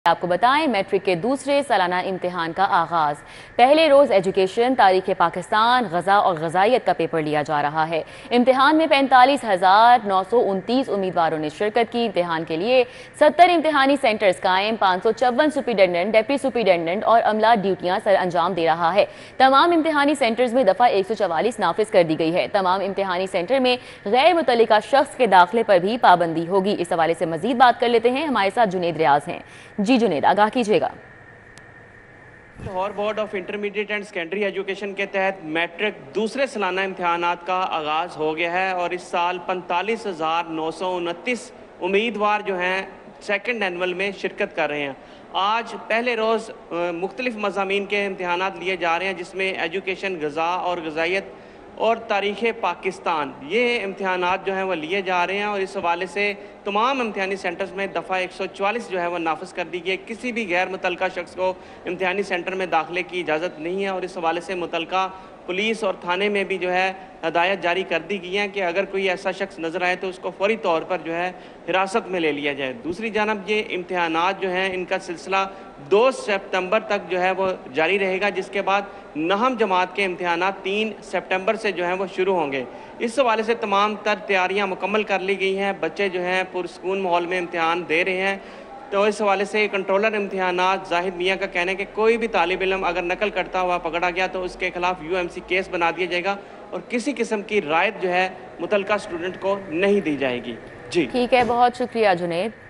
आपको बताएं, मैट्रिक के दूसरे सालाना इम्तिहान का आगाज। पहले रोज एजुकेशन, तारीख पाकिस्तान, गजा और गजाइत का पेपर लिया जा रहा है। इम्तिहान में 45,929 उम्मीदवारों ने शिरकत की। इम्तिहान के लिए 70 इम्तिहानी सेंटर्स कायम, 554 सुपरिटेंडेंट, डेप्टी सुपरिटेंडेंट और अमला ड्यूटियां सर अंजाम दे रहा है। तमाम इम्तिहानी सेंटर्स में दफा 144 नाफिज कर दी गई है। तमाम इम्तिहानी सेंटर में गैर मुतल्लिका शख्स के दाखिले पर भी पाबंदी होगी। इस हवाले से मजीद बात कर लेते हैं, हमारे साथ जुनेद रियाज हैं। जी जुनेद, आगाह कीजिएगा। Lahore board of intermediate and secondary education के तहत मैट्रिक दूसरे सालाना इम्तहानात का आगाज़ हो गया है और इस साल 45,929 उम्मीदवार जो हैं सेकंड एनुअल में शिरकत कर रहे हैं। आज पहले रोज़ मुख्तलिफ मज़ामीन के इम्तहानात लिए जा रहे हैं, जिसमें एजुकेशन, गज़ा और गज़ाइत और तारीख़ पाकिस्तान, ये इम्तहानात जो हैं वो लिए जा रहे हैं। और इस हवाले से तमाम इम्तहानी सेंटर्स में दफ़ा 144 जो है वो नाफिज कर दी गई है। किसी भी गैर मुतल्लिका शख्स को इम्तहानी सेंटर में दाखिले की इजाज़त नहीं है और इस हवाले से मुतल्लिका पुलिस और थाने में भी जो है हदायत जारी कर दी गई है कि अगर कोई ऐसा शख्स नज़र आए तो उसको फौरी तौर पर जो है हिरासत में ले लिया जाए। दूसरी जानब ये इम्तहानात जो हैं इनका सिलसिला 2 सितंबर तक जो है वो जारी रहेगा, जिसके बाद नहम जमात के इम्तहानात 3 सितंबर से जो हैं वो शुरू होंगे। इस हवाले से तमाम तर तैयारियाँ मुकम्मल कर ली गई हैं। बच्चे जो हैं पुरसकून माहौल में इम्तहान दे रहे हैं। तो इस हवाले से कंट्रोलर इम्तहानात जाहिद मियाँ का कहना है कि कोई भी तालिब इल्म अगर नकल करता हुआ पकड़ा गया तो उसके खिलाफ UMC केस बना दिया जाएगा और किसी किस्म की रायत जो है मुतल्लिका स्टूडेंट को नहीं दी जाएगी। जी ठीक है, बहुत शुक्रिया जुनेद।